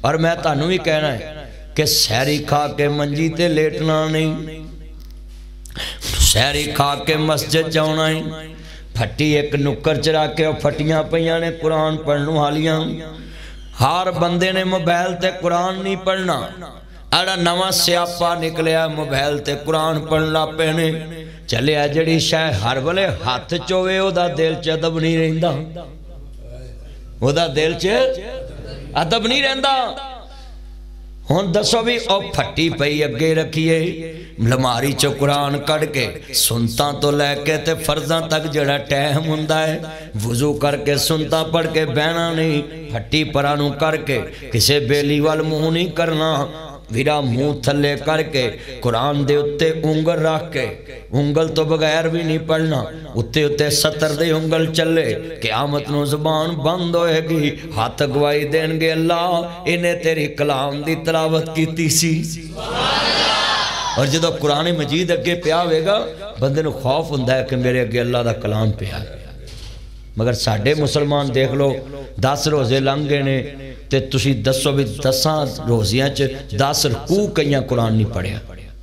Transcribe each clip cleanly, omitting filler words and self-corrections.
اور میں تانوں بھی کہنا ہے کہ سحری کھا کے منجی تے لیٹنا نہیں، سحری کھا کے مسجد جانا ہی، پھٹی ایک نکر چرا کے پھٹیاں پہیاں نے قرآن پڑھنو حالیاں، ہر بندے نے موبائل تے قرآن نہیں پڑھنا، اڑا نواں سیاپا نکلیا موبائل تے قرآن پڑھنا پہنے چلے جڑی شاہ ہر بلے ہاتھ چوے او دا دل چ ادب نہیں رہندا، او دا دل چ ادب نہیں رہندا۔ ہون دسو بھی او پھٹی پئی اگے رکھیے لماری چو قرآن کڑ کے سنتا تو لے کے تے فرضاں تک جڑا ٹائم ہوندا ہے وضو کر کے سنتا پڑھ کے بہنا نہیں، پھٹی پرانو کر کے کسے بیلی وال منہ نہیں کرنا، ویرا منہ تھلے کر کے قرآن دے اتے انگل رکھ کے انگل تو بغیر بھی نہیں پڑھنا، اتے ستر دے انگل چلے قیامت نو زبان بند ہوئے گی، ہاتھ گواہی دین گے اللہ انہیں تیری کلام دی تلاوت کیتی سی۔ اور جدو قرآن مجید اگے پیا ہوئے گا بندے نو خوف ہوندہ ہے کہ میرے اگے اللہ دا کلام پیا ہے، مگر ساڑھے مسلمان دیکھ لو 10 روزے لنگے نے تے تسی دسو بھی 10 روزیاں چے 10 رکوع کئیاں قرآن نہیں پڑھیا،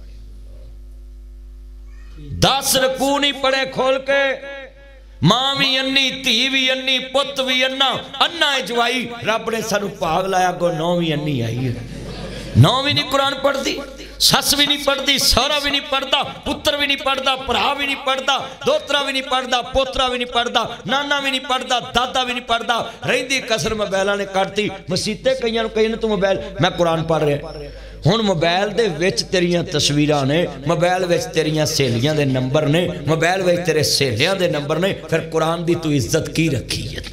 10 رکوع نہیں پڑھے کھول کے، ماں بھی انی تھی بھی انی پت بھی انا اجوائی، رب نے سانو پاگ لایا گو 9 بھی انی آئی ہے، 9 بھی نہیں قرآن پڑھ دی، سس بھی نہیں پڑھ دی، سورا بھی نہیں پڑھ دا، پتر بھی نہیں پڑھ دا، پرہا بھی نہیں پڑھ دا، دوترا بھی نہیں پڑھ دا، پوترا بھی نہیں پڑھ دا، نانا بھی نہیں پڑھ دا، دادا بھی نہیں پڑھ دا، رہندی کسر موبائلہ نے کارتی، مسیطے کہیں تو موبائل میں قرآن پڑھ رہے ہون موبائل دے وچ تیریاں تصویران نے، موبائل وچ تیریاں سیلیاں دے نمبر نے، موبائل وچ تیرے سیلیاں دے نمبر نے، پھر قرآن دی تو عزت کی رکھی ہے۔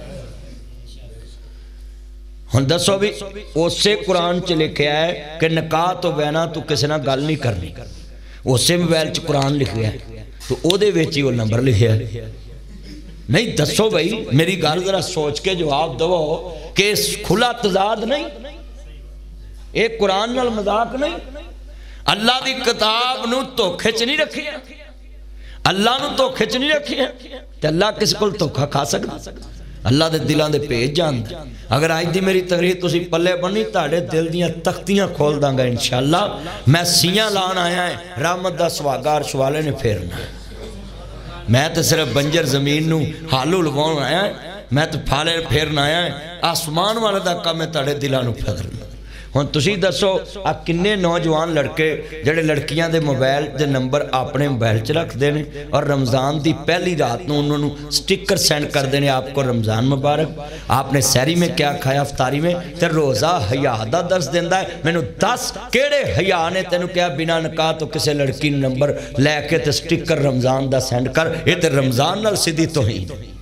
ہن دسو بھی اسے قرآن چ لکھیا ہے کہ نکاح تو بینا تو کسی نہ گل نہیں کرنی، اسے موبائل چ قرآن لکھیا ہے تو او دے وچ ہی وہ نمبر لکھیا ہے۔ نہیں دسو بھائی میری گل ذرا سوچ کے جواب دو کہ کھلا تضاد نہیں، ایک قرآن نال مذاق نہیں، اللہ دی کتاب نو تو کھچ نہیں رکھی ہے، اللہ نو تو کھچ نہیں رکھی ہے تے اللہ کس کول دھوکا کھا سکتا؟ اللہ دے دلان دے پیج جاندا۔ اگر آج دی میری تقریر تسی پلے بنی تاڑے دل دیاں تختیاں کھول داں گا انشاءاللہ، میں سیاں لان آیا ہے رحمت دا سواگار شوالے نے پھیرنا ہے، میں تو صرف بنجر زمین نو حالو لگون آیا ہے، میں تو پھالے پھیرنا آیا ہے، آسمان والا دا کم ہے تاڑے دلانو پھیرنا۔ ہون تسی دسو کنے نوجوان لڑکے جڑے لڑکیاں دے موبائل دے نمبر اپنے موبائل چ رکھ دینے اور رمضان دی پہلی رات نو انہوں نے سٹیکر سینڈ کر دینے آپ کو رمضان مبارک، آپ نے سحری میں کیا کھایا افطاری میں، تے روزہ حیا دا درس دیندہ ہے، میں نے 10 کیڑے حیا نے تینو کیا بنا نکاح تو کسے لڑکی نمبر لے کے تے سٹیکر رمضان دا سینڈ کر، یہ تے رمضان نال سیدھی توہین۔